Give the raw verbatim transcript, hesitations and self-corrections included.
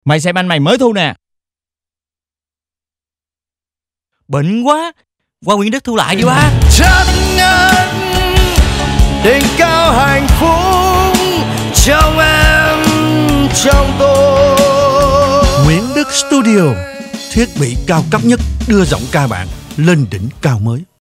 Mày xem anh mày mới thu nè. Bệnh quá, qua Nguyễn Đức thu lại đi ba. Chắc ngất đỉnh cao hạnh phúc trong em, trong tôi. Nguyễn Đức Studio, thiết bị cao cấp nhất đưa giọng ca bạn lên đỉnh cao mới.